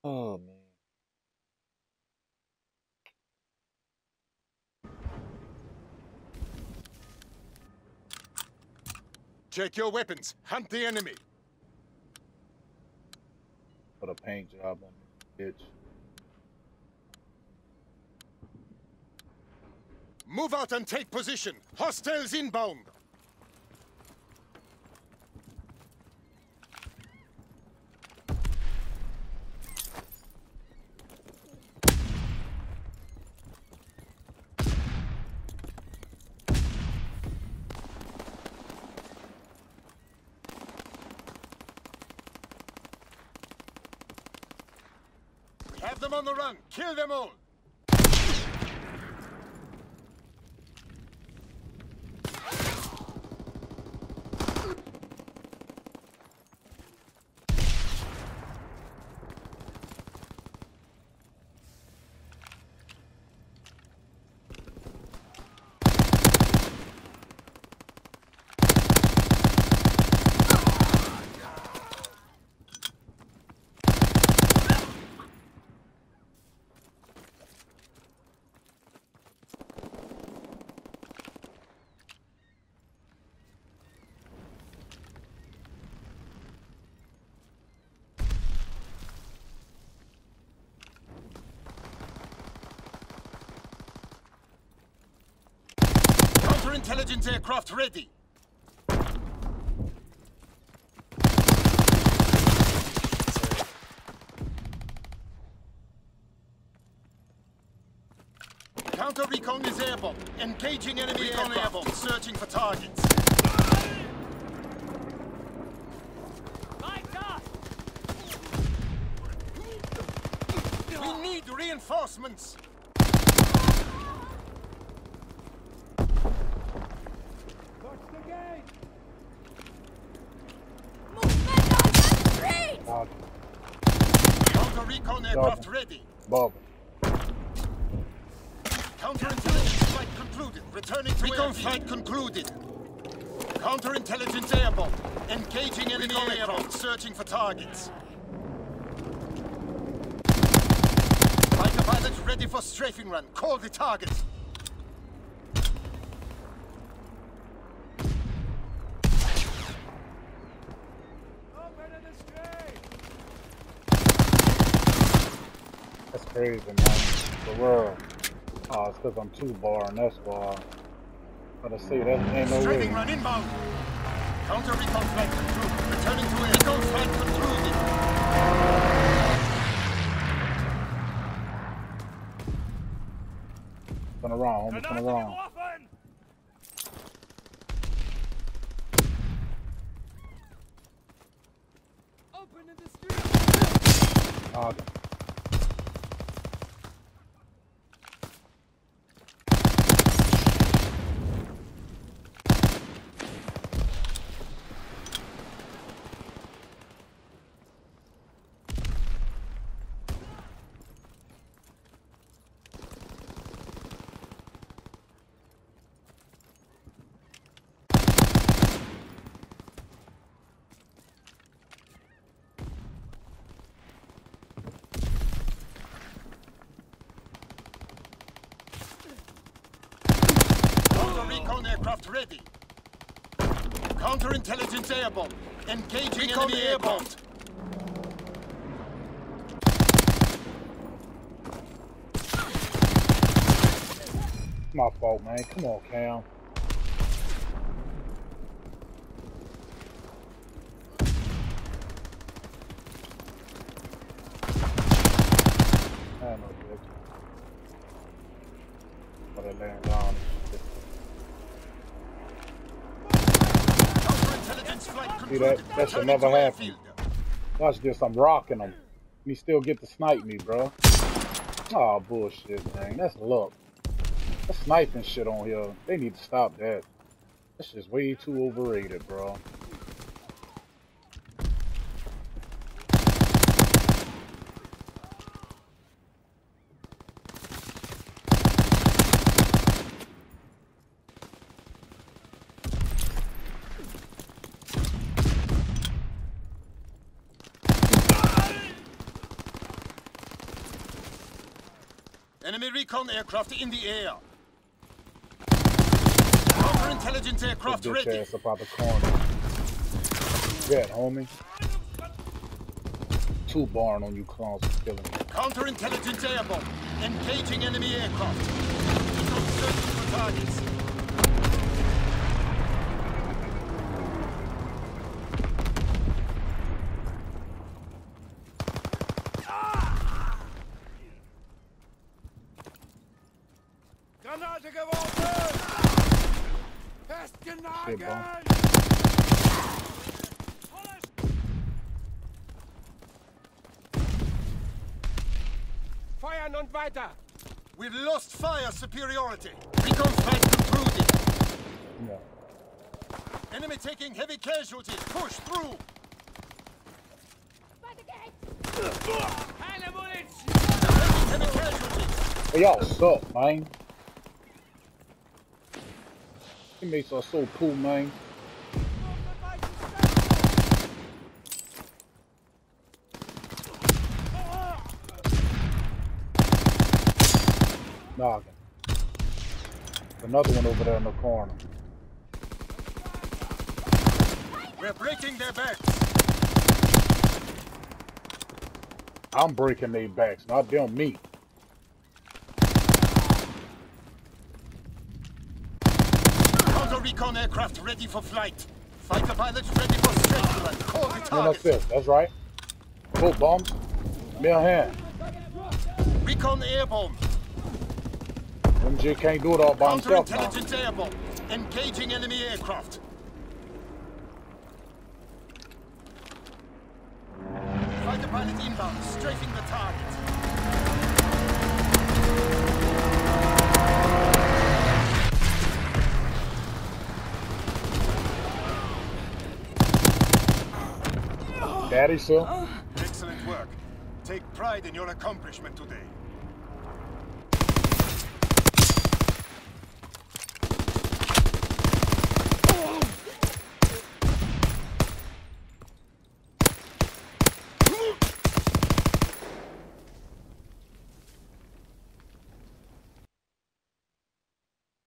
Oh man. Check your weapons. Hunt the enemy. Put a paint job on this bitch. Move out and take position. Hostiles inbound. We have them on the run. Kill them all. Counterintelligence aircraft ready. Counter recon is airborne. Engaging enemy aircraft. Searching for targets. We need reinforcements. Counter recon aircraft ready. Bubble. Counterintelligence flight concluded. Returning to recon flight concluded. Counterintelligence airborne. Engaging enemy aircraft. Searching for targets. Fighter pilots ready for strafing run. Call the target. That's crazy, man. For real. Oh, it's because I'm too barring, that's why. But I see, that ain't no way. Strafing run inbound. Counter recon flight concluded. Returning to air. Recon flight concluded. Turn around, homie, turn around. Open in the street. Oh, Recon aircraft ready. Counterintelligence airborne. Engaging enemy airborne. my fault, man. Come on, Cam. I know, bitch. But I land down. See that? That should never happen. Watch this, I'm rocking him. He still get to snipe me, bro. Oh bullshit, man. That's luck. That's sniping shit on here. They need to stop that. That's just way too overrated, bro. Enemy recon aircraft in the air. Counterintelligence aircraft Bitch ready. ass up out the corner. Yeah, homie. 2 barn on you clowns for killing me. Counterintelligence airborne. Engaging enemy aircraft. Recon searching for targets. Granate geworfen! Festgenagelt! Feuern und weiter! We've lost fire superiority. Recon strike concluded. Yeah. Enemy taking heavy casualties. Push through. Keine Munition! Heavy casualties. Hey, y'all suck, man. Teammates are so cool, man. Noggin. Another one over there in the corner. We're breaking their backs. I'm breaking their backs, not them me. Counter recon aircraft ready for flight. Fighter pilots ready for strafing. Call the No, target. that's it. That's right. Cool bombs. Me a hand. Recon airborne. MJ can't do it all by himself now. Counterintelligence airborne. Engaging enemy aircraft. Fighter pilot inbound, strafing the target. Daddy, sir. Excellent work. Take pride in your accomplishment today.